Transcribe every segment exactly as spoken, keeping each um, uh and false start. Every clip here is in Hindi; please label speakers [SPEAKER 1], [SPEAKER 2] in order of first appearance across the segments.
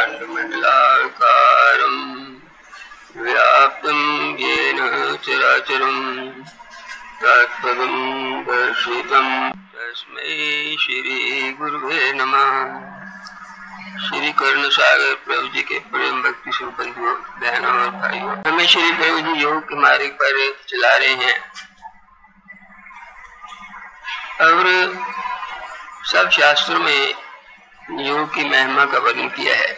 [SPEAKER 1] ब्रह्माण्डमण्डलाकारं व्याप्तं येन चराचरं तत्पदं दर्शितं तस्मै श्री गुरुवे नमः। श्री करुण सागर प्रभु जी के प्रेम भक्ति से बंधुओं, बहनों और भाइयों, हमें श्री प्रभु जी योग के मार्ग पर चला रहे हैं और सब शास्त्रों में योग की महिमा का वर्णन किया है।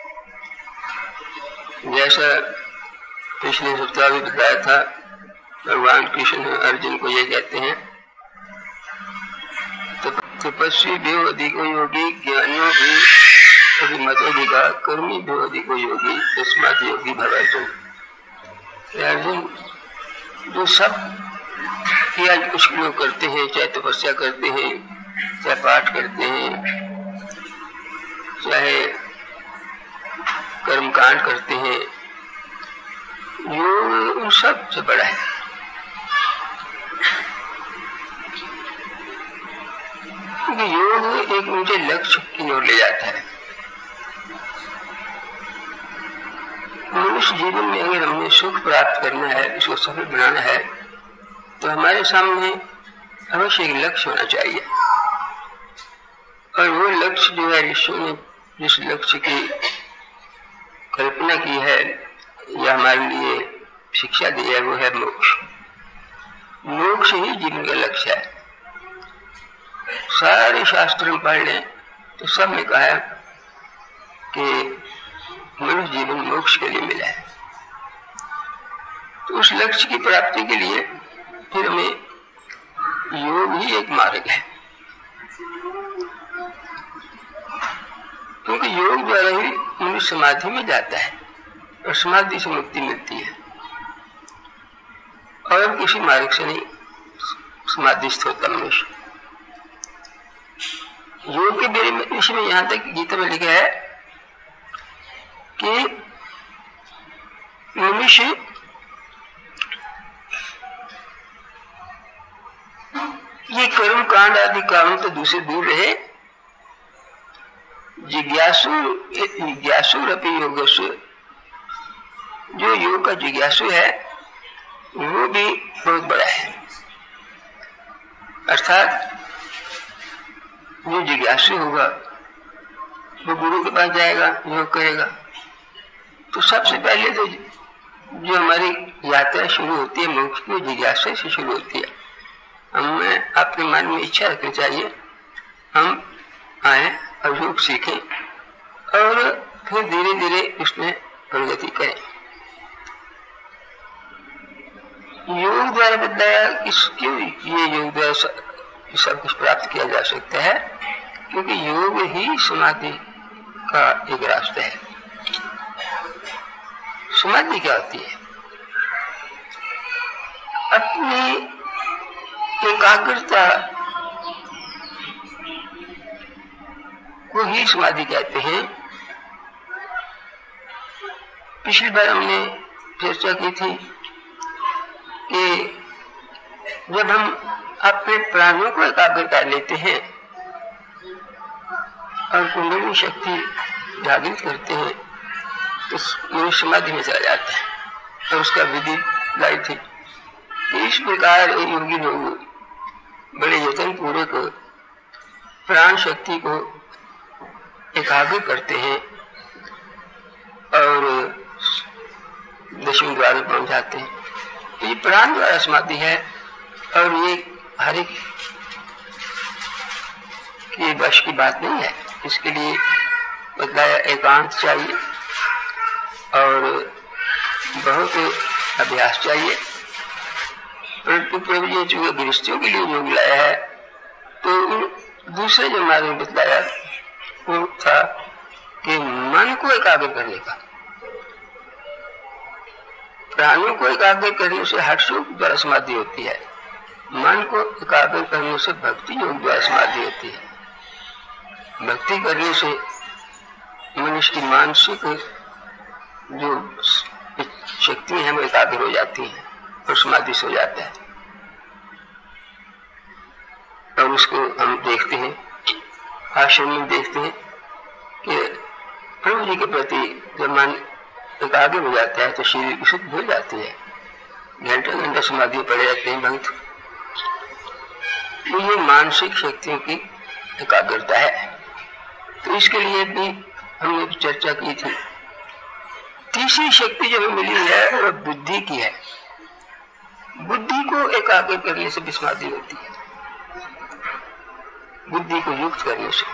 [SPEAKER 1] जैसा पिछले सप्ताह भी बताया था, भगवान कृष्ण अर्जुन को ये कहते हैं, तपस्वी भी अधिको योगी, ज्ञानियों भी अभिमतोधिका, कर्मी भी अधिको योगी, तस्मात् योगी भव अर्जुन। अर्जुन, जो सब किया कुछ लोग करते हैं, चाहे तपस्या करते हैं, चाहे पाठ करते हैं, चाहे कर्मकांड करते हैं, योग उन सब से बड़ा है। क्योंकि योग एक ऊंचे लक्ष्य की ओर ले जाता है। मनुष्य जीवन में अगर हमें सुख प्राप्त करना है, इसको सफल बनाना है, तो हमारे सामने अवश्य एक लक्ष्य होना चाहिए। और वो लक्ष्य जो है, ऋषियों ने जिस लक्ष्य की कल्पना की है या हमारे लिए शिक्षा दी है, वो है मोक्ष। मोक्ष ही जीवन का लक्ष्य है। सारे शास्त्र में पढ़ लें तो सब ने कहा कि मनुष्य जीवन मोक्ष के लिए मिला है। तो उस लक्ष्य की प्राप्ति के लिए फिर हमें योग ही एक मार्ग है, क्योंकि योग द्वारा ही मनुष्य समाधि में जाता है और समाधि से मुक्ति मिलती है, और किसी मार्ग से नहीं समाधिस्थ होता मनुष्य। योग के विषय में यहाँ तक गीता में लिखा है कि मनुष्य ये कर्म कांड आदि कामों तो दूसरे दूर रहे, जिज्ञासु जिज्ञासु रपि योगस्व, जो योग का जिज्ञासु है वो भी बहुत बड़ा है। अर्थात जो जिज्ञासु होगा वो गुरु के पास जाएगा, योग करेगा। तो सबसे पहले तो जो हमारी यात्रा शुरू होती है मोक्ष की, जिज्ञासा से शुरू होती है। हमें अपने मन में इच्छा रखनी चाहिए, हम आए और योग सीखें और फिर धीरे धीरे उसमें प्रगति करें। योग द्वारा बताया क्यों ये योग द्वारा सब कुछ प्राप्त किया जा सकता है, क्योंकि योग ही समाधि का एक रास्ता है। समाधि क्या होती है? अपनी एकाग्रता को ही समाधि कहते हैं। पिछली बार हमने चर्चा की थी कि जब हम अपने प्राणों को एकाग्र कर लेते हैं और कुंडलिनी शक्ति जागृत करते हैं, तो मनुष्य समाधि में चला जाता है। और उसका विधि लाई थी। इस प्रकार योगी लोग बड़े यत्न पूर्वक प्राण शक्ति को एकाग्र करते हैं और दशम द्वार में पहुंच जाते हैं। तो ये प्राण द्वारा समाधि है और ये हर एक की वश की बात नहीं है। इसके लिए बताया एकांत चाहिए और बहुत अभ्यास चाहिए। परंतु प्रभु जी जो गृहस्थियों के लिए योग लाया है, तो दूसरे जो मार्ग बताया वो था कि मन को एकाग्र करने का। प्राणों को एकाग्र करने से हर्ष योग द्वारा समाधि होती है, मन को एकाग्र करने से भक्ति योग द्वारा समाधि होती है। भक्ति करने से मनुष्य की मानसिक जो शक्ति है वो एकाग्र हो जाती है और समाधि से हो जाता है। और उसको हम देखते हैं, आश्रम में देखते हैं कि प्रभु जी के प्रति जब मन एक आगे हो जाता है तो शरीर की सुख भूल जाती है, घंटे घंटे समाधि पड़े रहते हैं भक्त। तो ये मानसिक शक्तियों की एकाग्रता है। तो इसके लिए भी हमने चर्चा की थी। तीसरी शक्ति जो हमें मिली है वह बुद्धि की है। बुद्धि को एकाग्र करने से भी समाधि होती है, बुद्धि को युक्त करने से।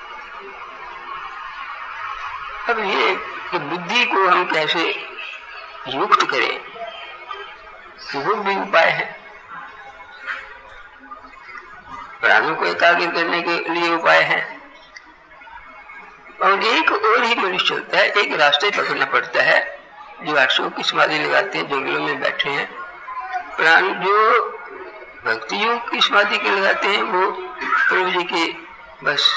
[SPEAKER 1] अब ये कि बुद्धि को हम कैसे युक्त करें, वो भी उपाय है। प्राणों को एकाग्र करने के लिए उपाय है। और एक और ही मनुष्य चलता है, एक रास्ते पकड़ना पड़ता है। जो आठसौ की समाधि लगाते हैं, जंगलों में बैठे हैं, प्राण जो भक्ति योग की समाधि के लगाते हैं, वो प्रभु जी के बस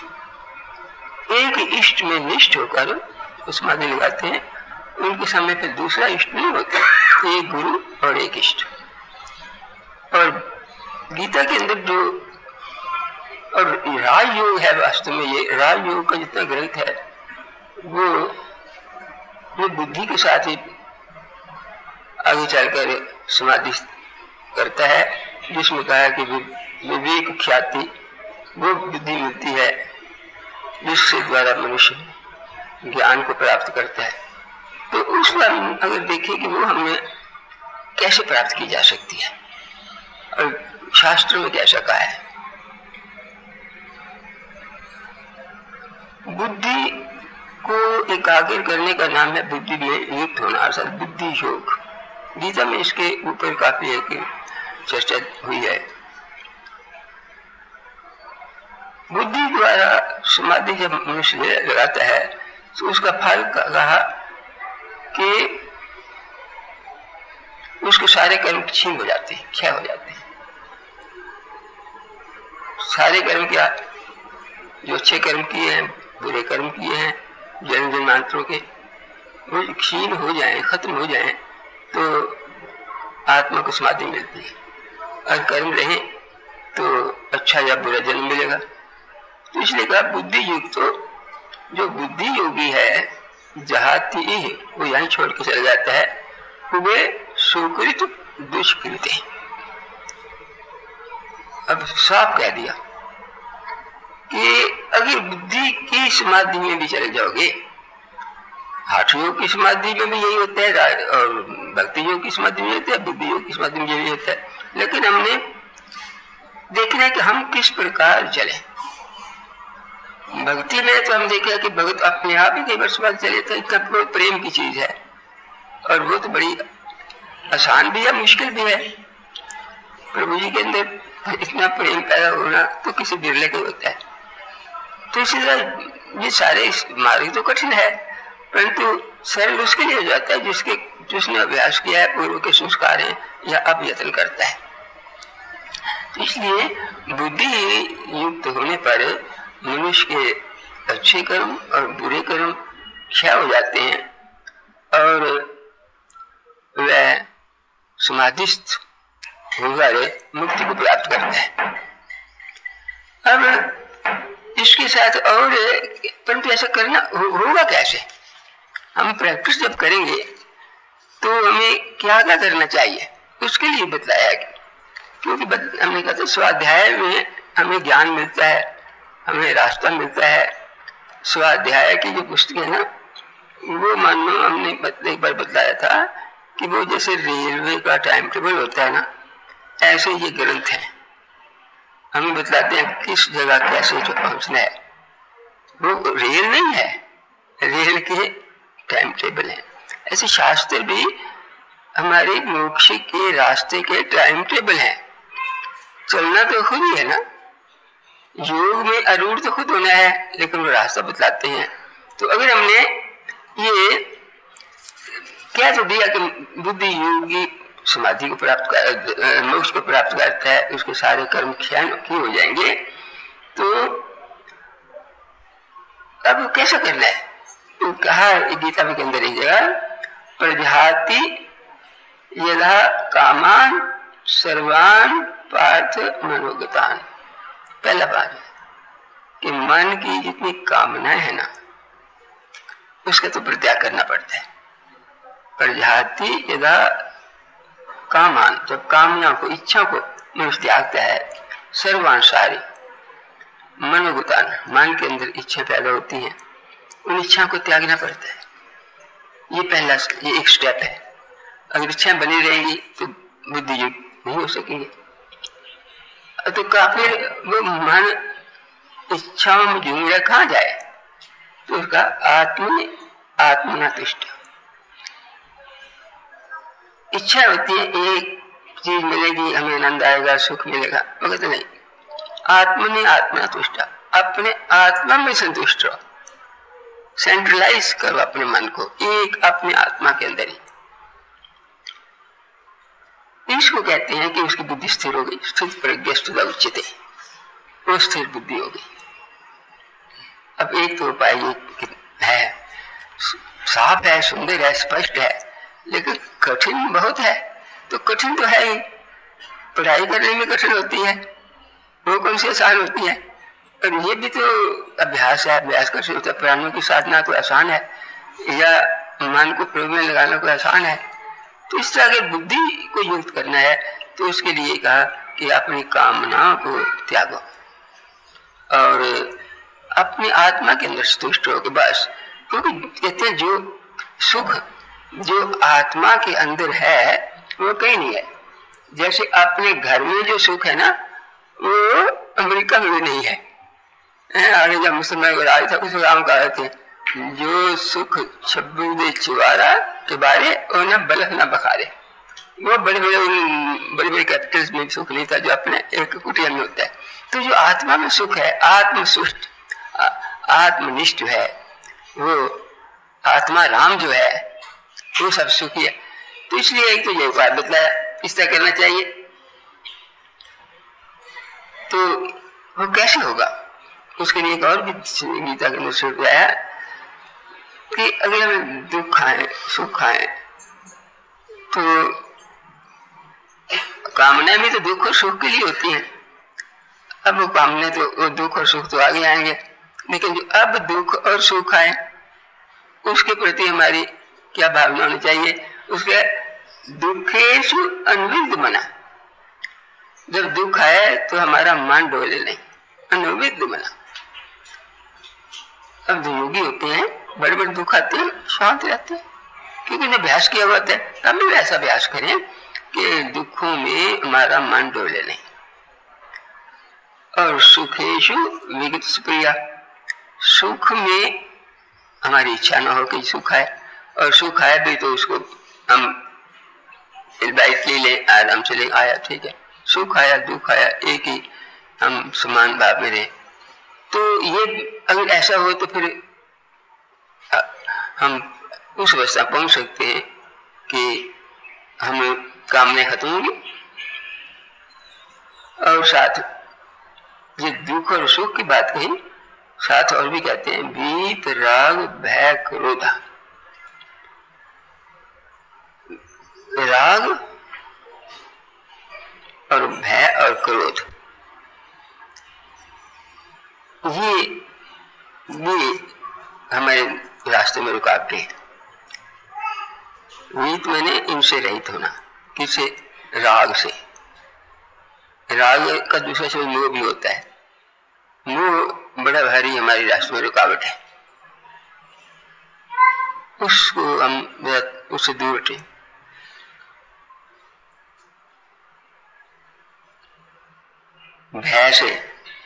[SPEAKER 1] एक इष्ट में निष्ठ होकर समाधि लगाते हैं। उनके सामने फिर दूसरा इष्ट नहीं होता, एक गुरु और एक इष्ट। और गीता के अंदर जो और राजयोग है, वास्तव में ये राजयोग का जितना ग्रंथ है वो वो बुद्धि के साथ ही आगे चलकर समाधि करता है, जिसमें कहा है कि विवेक ख्याति वो बुद्धि मिलती है जिससे द्वारा मनुष्य ज्ञान को प्राप्त करता है। तो उस पर अगर देखें कि वो हमें कैसे प्राप्त की जा सकती है और शास्त्र में कैसा कहा है। बुद्धि को एकाग्र करने का नाम है बुद्धि में युक्त होना, अर्थात बुद्धि योग। गीता में इसके ऊपर काफी एक चर्चा हुई है। बुद्धि द्वारा समाधि जब मनुष्य लगाता है तो उसका फल कहा कि उसके सारे कर्म छीन हो जाते हैं, क्षय हो जाते हैं। सारे कर्म क्या, जो अच्छे कर्म किए हैं, बुरे कर्म किए हैं जन्म जन्मांतरों के, वो क्षीण हो जाएं, खत्म हो जाएं, तो आत्मा को समाधि मिलती है। और कर्म रहे तो अच्छा या बुरा जन्म मिलेगा। तो इसलिए कहा बुद्धि युक्त। तो जो बुद्धि योगी है जहाती ही वो यहीं छोड़ के चला जाता है, वे सुकृत दुष्कृत। अब साफ कह दिया कि अगर बुद्धि की समाधि में भी चले जाओगे, हठ योग की समाधि में भी यही होता है और भक्ति योग की समाधि में होता है, बुद्धि योग की समाधि में यही होता है। लेकिन हमने देखना है कि हम किस प्रकार चले। भक्ति में तो हम देखा कि भगत अपने आप ही कई बार समाधि चले थे, इतना बहुत प्रेम की चीज है और वो तो बड़ी आसान भी है, मुश्किल भी है। प्रभु जी के अंदर इतना प्रेम पैदा होना तो किसी बिरले को होता है। तो इसी तरह ये सारे मार्ग तो कठिन है, परंतु सरल उसके लिए हो जाता है जिसके जिसने अभ्यास किया है, पूर्व के संस्कार हैं या अब यत्न करता है। तो इसलिए बुद्धि युक्त होने पर मनुष्य के अच्छे कर्म और बुरे कर्म क्षय हो जाते हैं और वह समाधिस्थ होकर मुक्ति को प्राप्त करता है। अब इसके साथ और परंतु ऐसा करना हो, होगा कैसे? हम प्रैक्टिस जब करेंगे तो हमें क्या क्या करना चाहिए उसके लिए बताया कि क्योंकि हमने कहा था स्वाध्याय में हमें ज्ञान मिलता है, हमें रास्ता मिलता है। स्वाध्याय की जो पुस्तक है ना, वो मानो हमने एक बार बताया था कि वो जैसे रेलवे का टाइम टेबल होता है ना, ऐसे ये ग्रंथ है। हमें बतलाते हैं किस जगह कैसे जो पहुंचना है। वो रेल नहीं है, रेल के टाइम टेबल है। ऐसे शास्त्र भी हमारे मोक्ष के रास्ते के टाइम टेबल है। चलना तो खुद ही है ना, योग में आरूढ़ तो खुद होना है, लेकिन वो रास्ता बतलाते हैं। तो अगर हमने ये क्या तो दिया कि बुद्धि योगी समाधि को प्राप्त कर मोक्ष को प्राप्त करता है, उसके सारे कर्म क्षय हो जाएंगे, तो अब कैसा करना है? तो कहा गीता में के अंदर एक जगह प्रजाति यदा कामान सर्वान पार्थ मनोगतान। पहला बात है कि मन की जितनी कामनाएं है ना, उसका तो परित्याग करना पड़ता है। प्रजाति यदा कामान, जब कामना को, इच्छा को मनुष्य त्यागता है, सर्वांसारी मनोगुतान, मन के अंदर इच्छा पैदा होती हैं, उन इच्छा को त्यागना पड़ता है। ये पहला, ये एक स्टेप है। अगर इच्छाएं बनी रहेंगी तो बुद्धि युक्त नहीं हो सकेंगे। तो काफिर वो मन इच्छाओं में झूम रहा, कहाँ जाए? तो उसका आत्म आत्मना तुष्ट। इच्छा होती है एक चीज मिलेगी, हमें आनंद आएगा, सुख मिलेगा, मगर तो नहीं। आत्मनि आत्मना तुष्ट, अपने आत्मा में संतुष्ट रहो, सेंट्रलाइज करो अपने मन को एक अपने आत्मा के अंदर ही। इसको कहते हैं कि उसकी बुद्धि स्थिर हो गई। स्थित प्रज्ञा उच्चते, वो स्थिर बुद्धि हो गई। अब एक तो उपाय ये है, साफ है, सुंदर है, स्पष्ट है, लेकिन कठिन बहुत है। तो कठिन तो है ही, पढ़ाई करने में कठिन होती है, वो कौन सी आसान होती है? और ये भी तो अभ्यास है, अभ्यास कठिन होता है। प्राणों की साधना तो आसान है, या मन को प्रयोग में लगाना कोई आसान है। तो इस तरह अगर बुद्धि को युक्त करना है तो उसके लिए कहा कि अपनी कामनाओं को त्यागो और अपनी आत्मा के अंदर संतुष्ट हो के बस। क्योंकि कहते हैं जो सुख जो आत्मा के अंदर है वो कहीं नहीं है। जैसे अपने घर में जो सुख है ना, वो अमेरिका में भी नहीं है। अरे जब मुसलमान को आए था कुछ राम कहा थे, जो सुख छब्बू चिवारा के बारे और न बलफ न बखारे। वो बड़े बड़े बड़े बड़े कैपिटल्स में सुख नहीं था जो अपने एक कुटिया में होता है। तो जो आत्मा में सुख है, आत्मसुष्ट आत्मनिष्ठ है, वो आत्मा राम जो है वो सब सुखी है। तो इसलिए एक तो ये उपाय बतलाया, इस तरह करना चाहिए। तो वो कैसे होगा? उसके लिए एक और भी गीता के अंदर श्लोक आया कि अगर हमें दुख आए सुख आए तो कामना भी तो दुख और सुख के लिए होती है। अब वो कामना तो वो दुख और सुख तो आगे आएंगे, लेकिन जो अब दुख और सुख आए उसके प्रति हमारी क्या भावना होनी चाहिए? उसके दुखेशु अनुविद मना। जब दुख आए तो हमारा मन डोले नहीं, अनुविद मना। अब जो योगी होते हैं बड़े बड़े दुख आते हैं शांत रहते हैं, क्योंकि उन्हें अभ्यास किया हुआ है। हम भी वैसा अभ्यास करें कि दुखों में हमारा मन डोले नहीं। और सुखेशु विगत सुप्रिया, सुख में हमारी इच्छा न हो कि सुख आए, और सुख आए भी तो उसको हम बाइक ले ले, आराम से ले आया, ठीक है। सुख आया दुख आया एक ही हम समान भाव में रहे। तो ये अगर ऐसा हो तो फिर हम उस अवस्था पहुंच सकते हैं कि हमें कामने खत्म होंगी। और साथ ये दुख और सुख की बात कही, साथ और भी कहते हैं वीत राग भय क्रोध। राग और भय और क्रोध ये ये हमारे रास्ते में रुकावटें हैं। वीत मैंने इनसे रहित होना, किससे? राग से। राग का दूसरा शब्द मोह भी होता है। मोह बड़ा भारी हमारे रास्ते में रुकावट है, उसको हम उससे दूर हटें। भय से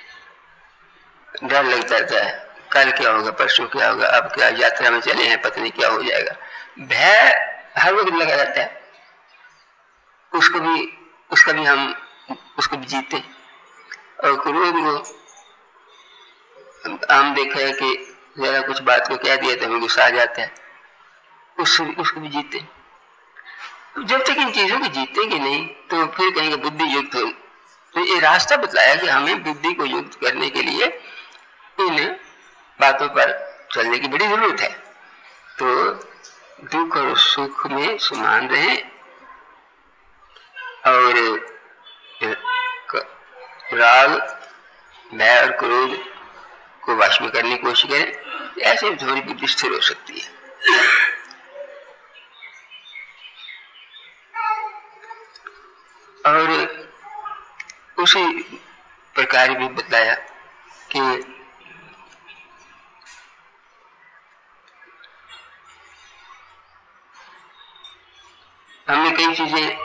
[SPEAKER 1] डर लगता रहता है, कल क्या होगा, परसों क्या होगा, अब क्या, यात्रा में चले हैं पता नहीं क्या हो जाएगा। भय हर वक्त लगा रहता है, उसको भी उसका भी हम उसको भी जीते। और क्रोध को हम देखा है कि जरा कुछ बात को कह दिया तो हमें गुस्सा आ जाता है, उसको उसको भी जीते। तो जब तक इन चीजों को जीतेंगे नहीं तो फिर कहेंगे बुद्धि युक्त हो। तो ये रास्ता बतलाया कि हमें बुद्धि को युक्त करने के लिए इन बातों पर चलने की बड़ी जरूरत है। तो दुख और सुख में समान रहें और राग भय और क्रोध को वश में करने की कोशिश करें। ऐसे थोड़ी बुद्धि स्थिर हो सकती है। और उसी प्रकार भी बताया कि हमें कई चीजें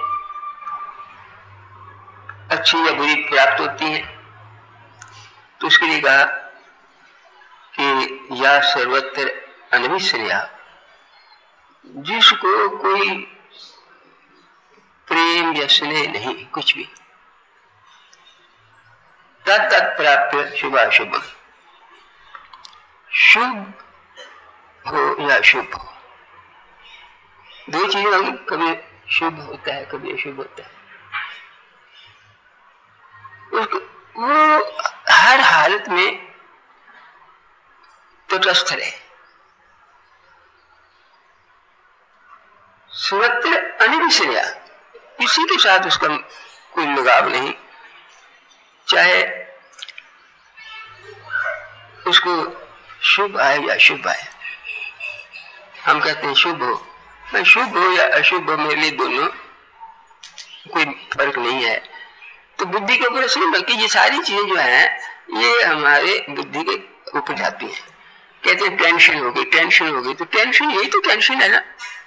[SPEAKER 1] अच्छी या बुरी प्राप्त होती हैं, तो उसके लिए कहा कि या सर्वत्र अनविस्मरणीय, जिसको कोई प्रेम या स्नेह नहीं, कुछ भी, तत् तत् प्राप्त शुभाशुभ, शुभ हो या अशुभ हो, दो चीजें होंगी, कभी शुभ होता है कभी अशुभ होता है। उसको वो हर हालत में तटस्थ रहे, सर्वत्र अनिविस्मरणीय, किसी के साथ उसका कोई लगाव नहीं, चाहे उसको शुभ आए या अशुभ आए। हम कहते हैं शुभ हो, मैं शुभ हो या अशुभ हो, मेरे लिए दोनों कोई फर्क नहीं है। तो बुद्धि के ऊपर सुन, बल्कि ये सारी चीजें जो है ये हमारे बुद्धि के ऊपर जाती हैं। कहते हैं टेंशन हो गई, टेंशन हो गई, तो टेंशन, यही तो टेंशन है ना,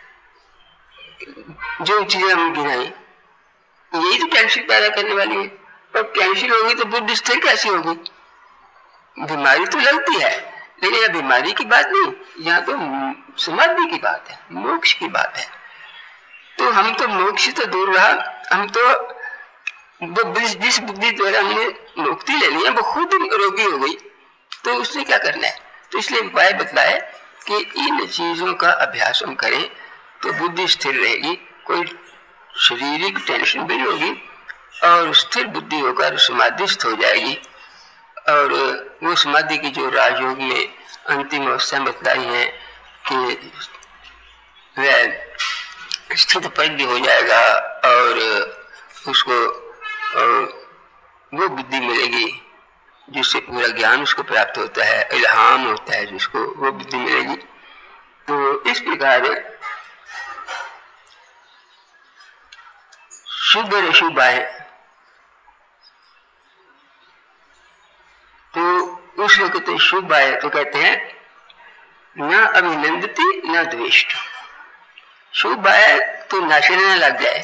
[SPEAKER 1] जो चीजें हम गिनाई यही तो टेंशन पैदा करने वाली है। और टेंशन होगी तो बुद्धि स्थिर कैसी होगी? बीमारी तो लगती है, लेकिन यह बीमारी की बात नहीं, यहाँ तो समाधि की बात है, मोक्ष की बात है। तो हम तो मोक्ष तो दूर रहा, हम तो जिस बुद्धि द्वारा हमने मुक्ति ले ली है वो खुद रोगी हो गई, तो उससे क्या करना है? तो इसलिए उपाय बतलाए कि इन चीजों का अभ्यास हम करें तो बुद्धि स्थिर रहेगी, कोई शारीरिक टेंशन भी नहीं होगी और स्थिर बुद्धि होकर समाधिस्थ हो जाएगी। और वो समाधि की जो राजयोग में अंतिम अवस्था बतलाई है कि वह स्थित प्रज्ञ हो जाएगा और उसको और वो बुद्धि मिलेगी जिससे पूरा ज्ञान उसको प्राप्त होता है, इल्हाम होता है जिसको, वो बुद्धि मिलेगी। तो इस प्रकार शुभ और अशुभ आए तो उस वक्त तो शुभ आए तो कहते हैं न अभिनंदती न द्वेष्ट। शुभ आए तो नाचने लग जाए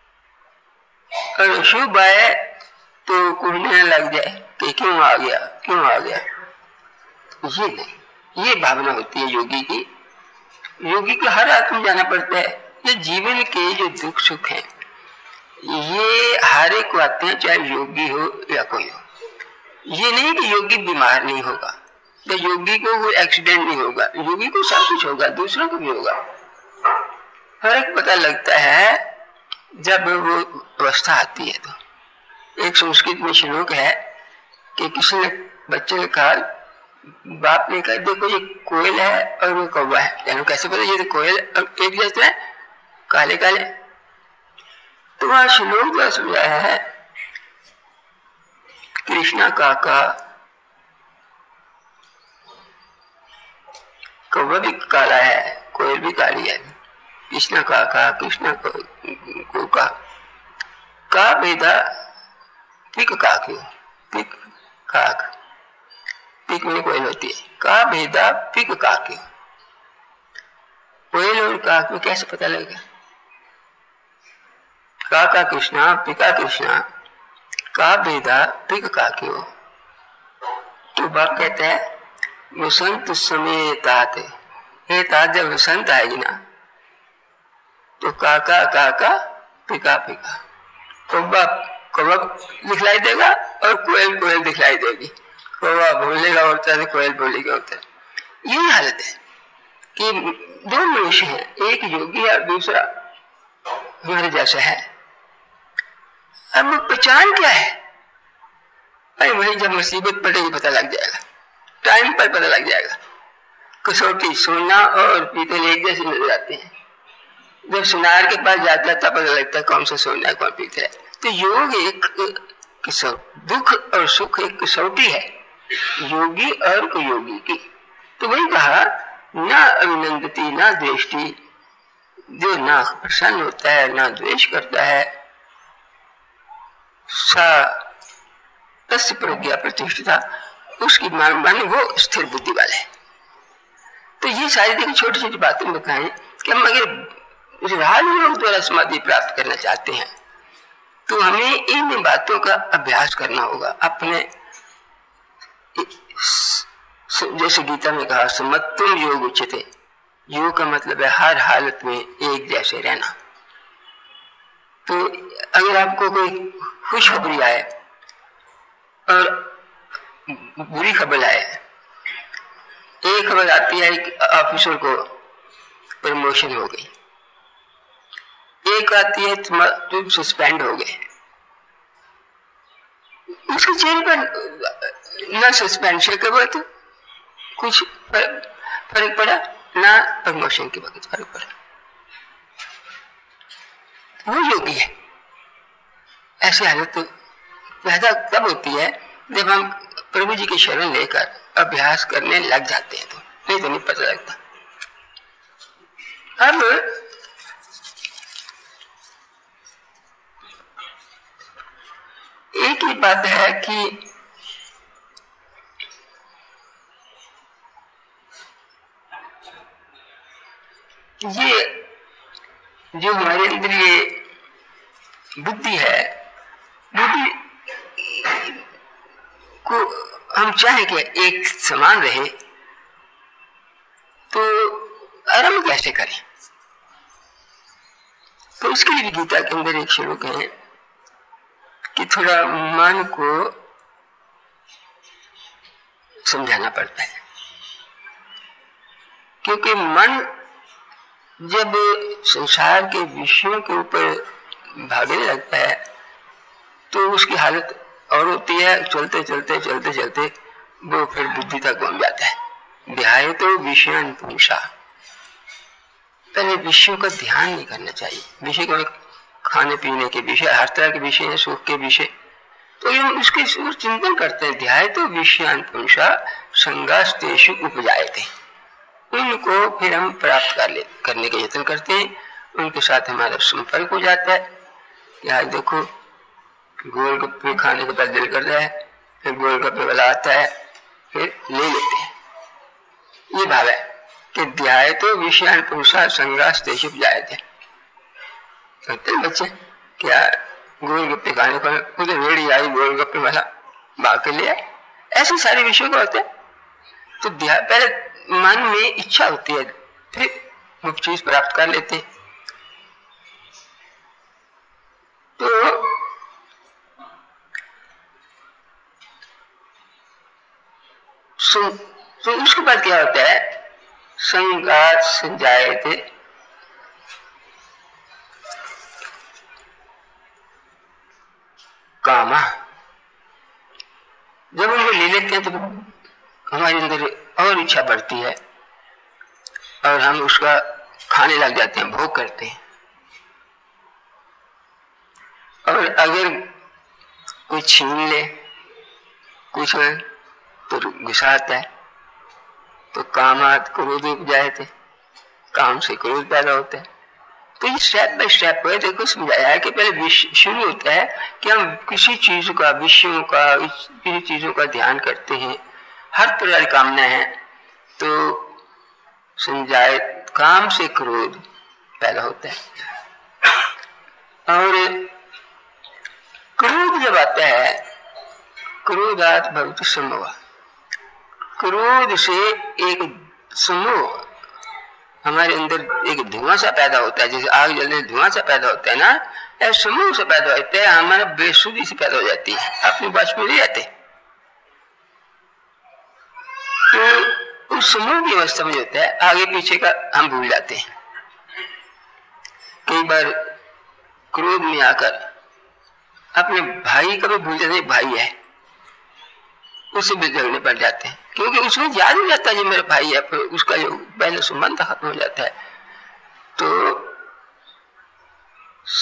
[SPEAKER 1] और अशुभ आए तो कूदने लग जाए कि क्यों आ गया क्यों आ गया। ये नहीं, ये भावना होती है योगी की। योगी को हर आत्म जाना पड़ता है, ये जीवन के जो दुख सुख हैं ये हर एक को आते हैं, चाहे योगी हो या कोई हो। ये नहीं कि योगी बीमार नहीं होगा या योगी को कोई एक्सीडेंट नहीं होगा, योगी को सब कुछ होगा, दूसरों को भी होगा। फर्क पता लगता है जब वो अवस्था आती है। तो एक संस्कृत में श्लोक है कि किसी ने बच्चे ने कहा, बाप ने कहा देखो ये कोयल है और वो कौवा है, यानी कैसे पता ये तो कोयल और एक जैसे है काले काले। तो वह श्लोक जो समझाया है कृष्णा काका, कौवा भी काला है कोयल भी काली है, कृष्णा काका कृष्णा को, को का का बेदा पिक काक्यो, पिक काक, पिक में कोयल होती है, का भेदा पिक काक्यो। कोयल और काक में कैसे पता लगेगा? काका कृष्णा पिका कृष्णा का भेदा पिक काक्यो। तो बाप कहते हैं वसंत समय तात, हे तात जब वसंत आएगी ना तो काका काका पिका पिका, कौवा कौवा दिखलाई देगा और कोयल कोयल दिखलाई देगी। कौवा बोलेगा होता है, कोयल बोलेगा होता है। यही हालत है कि दो मनुष्य हैं, एक योगी और दूसरा हमारे जैसा है। अब पहचान क्या है? भाई वही जब मुसीबत पड़ेगी पता लग जाएगा, टाइम पर पता लग जाएगा। कसौटी सोना और पीतल एक जैसे नजर आते हैं, जब सुनार के पास जाता है तब पता लगता है कौन सा सोना है कौन पीतल है। तो योग एक दुख और सुख एक कसौटी है योगी और कुयोगी की। तो वही कहा न अभिनंदती न द्वेष्टि, जो ना प्रसन्न होता है ना द्वेष करता है, सा तस्य प्रज्ञा प्रतिष्ठिता, उसकी मन वो स्थिर बुद्धि वाला है। तो ये सारी देखिए छोटी छोटी बातें बताएं कि हम अगर राजयोग द्वारा समाधि प्राप्त करना चाहते हैं तो हमें इन बातों का अभ्यास करना होगा। अपने जैसे गीता में कहा समत्वम योग उच्यते, योग का मतलब है हर हालत में एक जैसे रहना। तो अगर आपको कोई खुशखबरी आए और बुरी खबर आए, एक खबर आती है कि ऑफिसर को प्रमोशन हो गई, एक आती है तुम सस्पेंड हो गए, उसके चेहरे पर ना सस्पेंशन के वक्त कुछ फर्क पड़ा ना प्रमोशन के वक्त फर्क पड़ा। वो योगी है। ऐसी हालत तो पैदा तब होती है जब हम प्रभु जी की शरण लेकर अभ्यास करने लग जाते हैं, तो नहीं तो नहीं पता लगता। अब एक ही बात है कि ये जो हमारे अंदर ये बुद्धि है, बुद्धि को हम चाहे कि एक समान रहे तो आरंभ कैसे करें? तो उसके लिए गीता के अंदर एक श्लोक है कि थोड़ा मन को समझाना पड़ता है, क्योंकि मन जब संसार के विषयों के ऊपर भागने लगता है तो उसकी हालत और होती है, चलते चलते चलते चलते वो फिर बुद्धि तक पहुंच जाता है। ध्यान तो विषय पुरुषा, पहले विषयों का ध्यान नहीं करना चाहिए। विषय को खाने पीने के विषय, हर तरह के विषय है, सुख के विषय, तो हम उसके चिंतन करते हैं। ध्यान तो विषयान पुरुषा संगास्तेषु उपजायते, उनको फिर हम प्राप्त कर ले करने का यत्न करते हैं, उनके साथ हमारा संपर्क हो जाता है। यार देखो गोलगप्पे खाने के बाद दिल कर रहा है, फिर गोलगप्पे वाला आता है, फिर ले लेते हैं। ये भाव है कि ध्याय तो विषयान पुरुषा संगास देशुप जाए थे। कहते हैं बच्चे क्या गोलगप्पे खाने को उधर रेड़ी आई गोलगप्पे वाला भाग के लिया, ऐसे सारे विषयों को होते हैं। तो पहले मन में इच्छा होती है, फिर वो चीज प्राप्त कर लेते हैं। तो तो उसके बाद क्या होता है, संगात संजायते, कामा, जब उनको ले लेते हैं तो हमारे अंदर और इच्छा बढ़ती है और हम उसका खाने लग जाते हैं, भोग करते हैं। और अगर कोई छीन ले कुछ तो गुस्सा आता है, तो कामात क्रोध उपजाए थे, काम से क्रोध पैदा होता है। तो ये स्टेप बाय स्टेप है, देखो समझाया है कि पहले शुरू होता है कि हम किसी चीज का, विषयों का, किसी चीजों का ध्यान करते हैं, हर प्रकार की कामना है, तो संजाए काम से क्रोध पैदा होता है। और क्रोध जब आता है, क्रोधात भवति समूह, क्रोध से एक समूह हमारे अंदर एक धुआं सा पैदा होता है, जैसे आग जलने धुआं सा पैदा होता है ना, ऐसे समूह से पैदा होता है, हमारा बेसुधी से पैदा हो जाती है, अपने बस में नहीं जाते। तो उस समूह की अवस्था में होता है, आगे पीछे का हम भूल जाते हैं। कई बार क्रोध में आकर अपने भाई का भी भूल जाते, भाई है उससे भी झगड़ने पड़ जाते हैं, क्योंकि उसमें याद हो जाता है जो मेरा भाई है, फिर उसका जो पहले संबंध खत्म हो जाता है, तो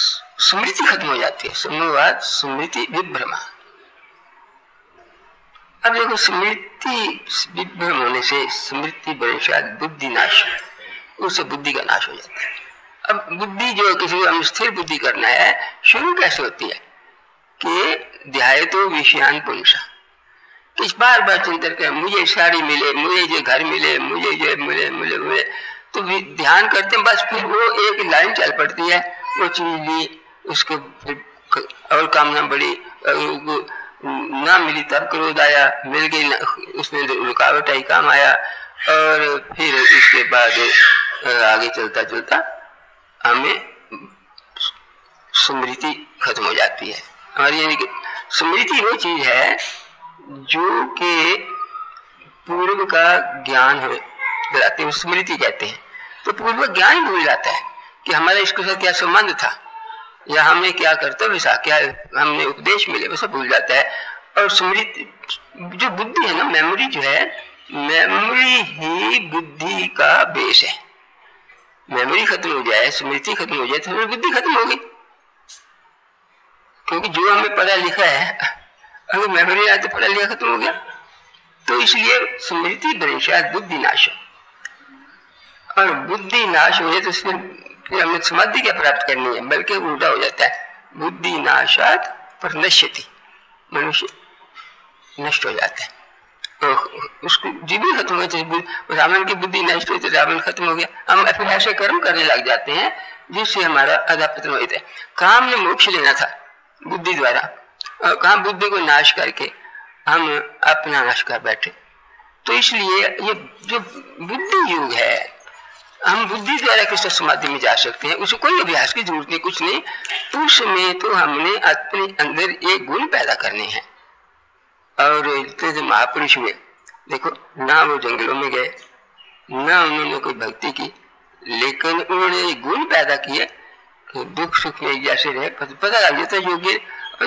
[SPEAKER 1] स्मृति खत्म हो जाती है। समूहवाद स्मृति विभ्रमा, अब देखो, स्मृति विभ्रम होने से स्मृति भ्रंशात बुद्धि नाश, उससे बुद्धि का नाश हो जाता है। अब बुद्धि जो किसी को हम स्थिर बुद्धि करना है, शुरू कैसे होती है कि ध्यायतो विषयान पुंसा, किस बार बार चिंतन करें, मुझे साड़ी मिले, मुझे जो घर मिले, मुझे जो मिले मिले मिले, तो ध्यान करते हैं, बस फिर वो एक लाइन चल पड़ती है, वो चीज ली, उसको फिर और कामना बढ़ी, ना मिली तब क्रोध आया, मिल गई उसमें रुकावट आई, काम आया, और फिर इसके बाद आगे चलता चलता हमें स्मृति खत्म हो जाती है हमारी। यानी कि स्मृति वो चीज है जो कि पूर्व का ज्ञान हमें दिलाते हैं, स्मृति कहते हैं। तो पूर्व ज्ञान भूल जाता है कि हमारा इसके साथ क्या संबंध था, या हमने क्या कर्तव्य था, क्या हमने उपदेश मिले, वो सब भूल जाता है। और स्मृति जो बुद्धि है ना, मेमोरी जो है, मेमोरी ही बुद्धि का बेस है। मेमोरी खत्म हो जाए, स्मृति खत्म हो जाए, तो हमारी बुद्धि खत्म हो गई, क्योंकि जो हमें पढ़ा लिखा है, अगर मेमोरी आए तो पढ़ा लिखा खत्म हो गया। तो इसलिए स्मृति भ्रंशात बुद्धि नाश, और बुद्धि नाश हो जाए तो फिर हमें समाधि क्या प्राप्त करनी है, बल्कि उल्टा हो जाता है, बुद्धि नाशात परनश्यति, मनुष्य नष्ट हो जाता है, तो उसको जीवन खत्म हो गया। रावण की बुद्धि नष्ट हुई तो रावण खत्म हो गया। हम फिर ऐसे कर्म करने लग जाते हैं जिससे हमारा अधःपतन हो जाता है। काम ने मोक्ष लेना था बुद्धि द्वारा, और कहाँ बुद्धि को नाश करके हम अपना नाश कर बैठे। तो इसलिए ये जो बुद्धि युग है, हम बुद्धि द्वारा कृष्ण समाधि में जा सकते हैं, उसे कोई अभ्यास की जरूरत नहीं, कुछ नहीं। उसमें तो हमने अपने अंदर एक गुण पैदा करने हैं। और जो महापुरुष हुए, देखो ना वो जंगलों में गए, ना उन्होंने कोई भक्ति की, लेकिन उन्होंने गुण पैदा किए कि दुख सुख में जैसे रहे, पता लग जाता है योग्य।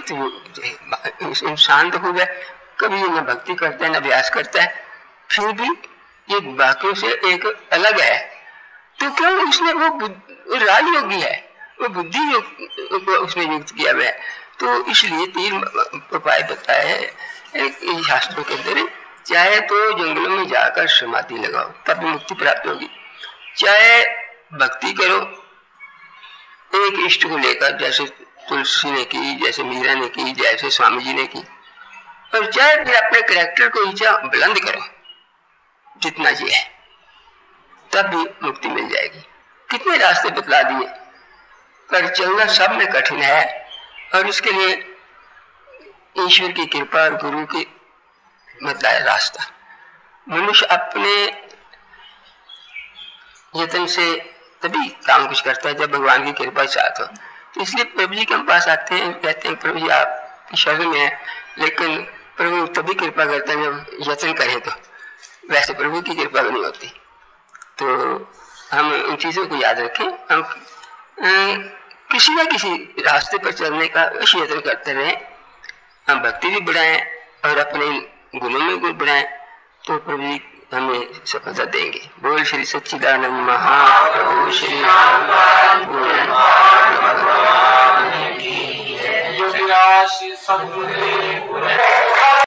[SPEAKER 1] इंसान तो हो गया, कभी न भक्ति करता है न अभ्यास करता है, फिर भी ये बाकियों से एक अलग है। तो क्यों? उसने वो, वो राजयोगी है, वो बुद्धि योग को उसने युक्त किया हुआ है। तो इसलिए तीन उपाय बताए हैं एक शास्त्रों के अंदर। चाहे तो जंगलों में जाकर समाधि लगाओ, तब मुक्ति प्राप्त होगी। चाहे भक्ति करो एक इष्ट को लेकर, जैसे तुलसी ने की, जैसे मीरा ने की, जैसे स्वामी जी ने की। और चाहे फिर अपने कैरेक्टर को ऊंचा बुलंद करो जितना ये है, तब भी मुक्ति मिल जाएगी। कितने रास्ते बतला दिए, पर चलना सब में कठिन है। और इसके लिए ईश्वर की कृपा और गुरु की बतलाया रास्ता। मनुष्य अपने यत्न से तभी काम कुछ करता है जब भगवान की कृपा साथ हो। तो इसलिए प्रभु जी के पास आते हैं, कहते हैं प्रभु जी आप शरण में है, लेकिन प्रभु तभी कृपा करते हैं जब यत्न करें, तो वैसे प्रभु की कृपा नहीं होती। तो हम इन चीजों को याद रखें। हम किसी न किसी रास्ते पर चलने का अवश्य यत्न करते रहें। हम भक्ति भी बढ़ाएं और अपने गुणों में गुण बढ़ाएं, तो प्रभु जी हमें सफलता देंगे। बोल श्री सच्चिदानंद महाप्रभु श्री राम।